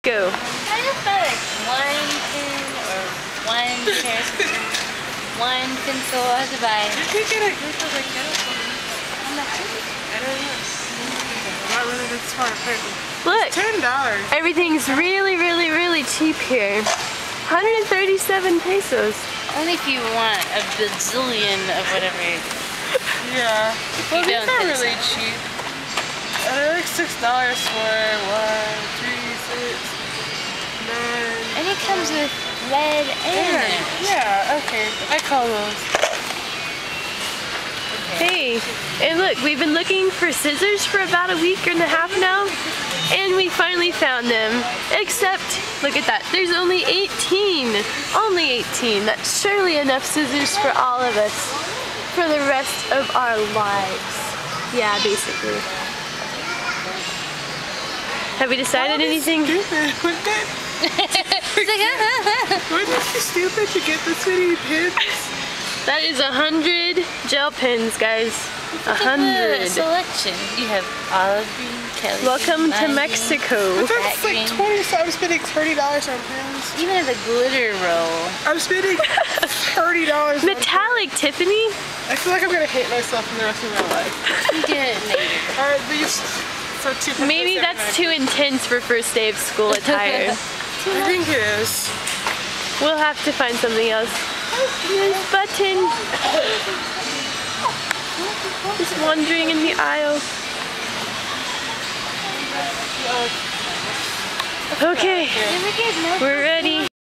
Mexico. I just buy like one pin or one pair of scissors, one pencil to buy. You could get a group of like How much is it? I don't know. Not really that smart apparently. Look, $10. everything's really, really, really cheap here. 137 pesos. Only if you want a bazillion of whatever. Yeah. Well, these don't are think really cheap. They're like $6 for 1, 3, 6, 9. And it comes with lead and Yeah, okay. I call those. Hey, and look, we've been looking for scissors for about a week and a half now, and we finally found them. Except, look at that, there's only 18. Only 18. That's surely enough scissors for all of us for the rest of our lives. Yeah, basically. Have we decided anything? Wouldn't it be stupid to get this many pins? That is 100 gel pens, guys. The 100. selection. You have olive green, Kelly. Welcome to green, Mexico. That's like 20, so I'm spending $30 on pins. Even the glitter roll. I'm spending $30 on Metallic, Tiffany. I feel like I'm gonna hate myself for the rest of my life. You get it later. Alright, these for $2. Maybe that's too intense for first day of school attire. I think it is. We'll have to find something else. This button. Just wandering in the aisle. Okay, we're ready.